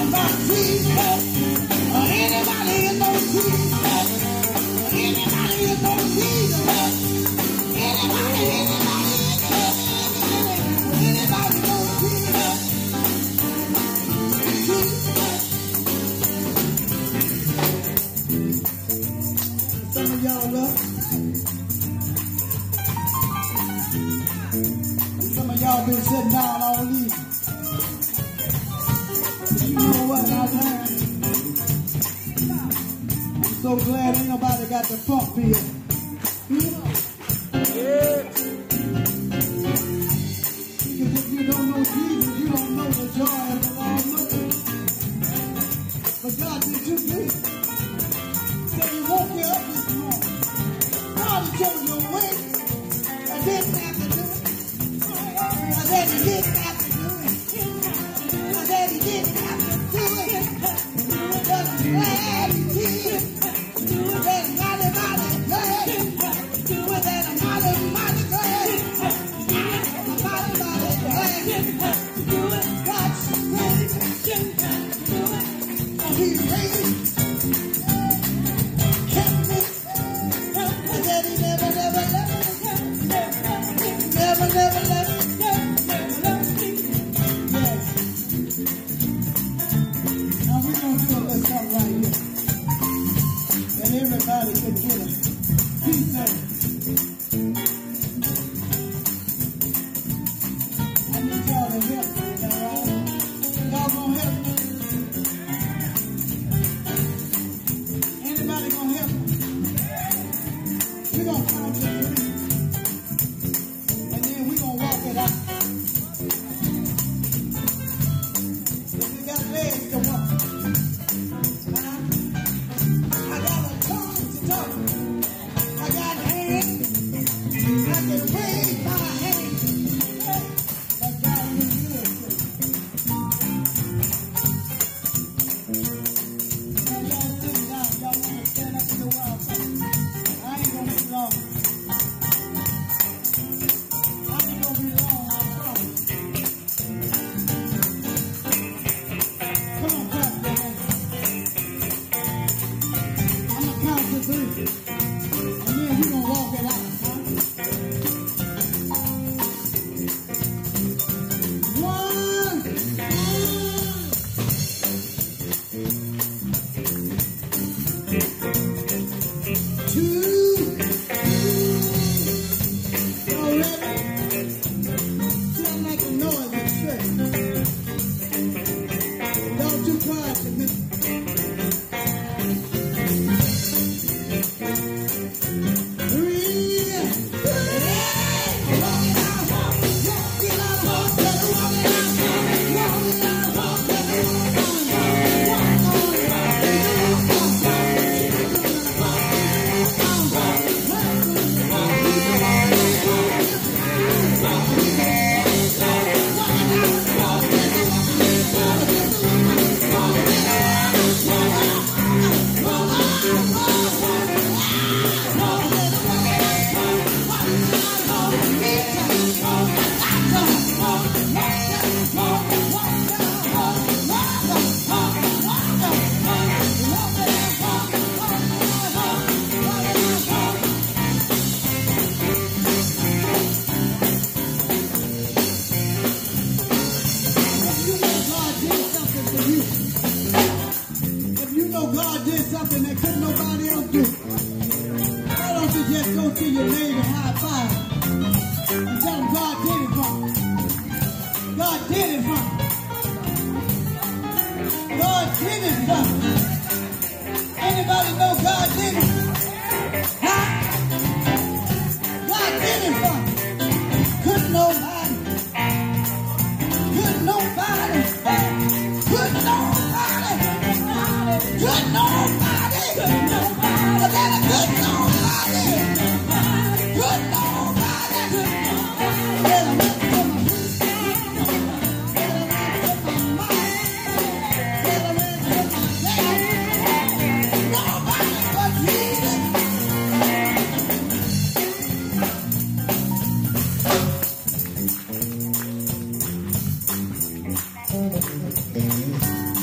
about Jesus? Anybody in those Jesus? Anybody in those Jesus? Anybody knows Jesus? Some of y'all up. Some of y'all been sitting down all evening. You know what I learned? I'm so glad ain't nobody got the funk bill. Yeah. Because if you don't know Jesus, you don't know the joy of the Lord. But God did you good. So He woke you up this morning. God has shown you a way. I didn't have to do it. I said He didn't have to do it. I said He didn't have to do it. But I'm glad He did. That mighty, mighty glad. That I'm mighty, mighty glad. I'm mighty, mighty glad. God's great. He raised. Kept me. I said He never, never left me. Never, never left me. Yes. Now we're going to do a little something right here. That everybody can get a piece of it. I need y'all to help me, is that right? Y'all gonna help me? Anybody gonna help me? We're gonna count to 3. And then we're gonna walk it out. If you got legs to walk. I got a tongue to talk. I got hands. I can wave my hands. But God is good to me. Now y'all sit down. Y'all want to stand up in the wild side. I ain't gonna be long. I ain't gonna be long, I promise. Come on, clap your hands. I'm gonna count to 3. And then we're gonna walk it out, huh? 1, 2. Y'all ready? Sound like a noise in church. Don't you quiet to me. 3. If you know God did something that couldn't nobody else do, why don't you just go to your neighbor, high five, and tell them God did it for me. God did it for me. God did it for me. Anybody know God did it? Huh? God did it for me. Couldn't nobody. Couldn't nobody. Couldn't nobody. Good nobody. Good nobody. Good nobody. Good nobody. Nobody but Jesus.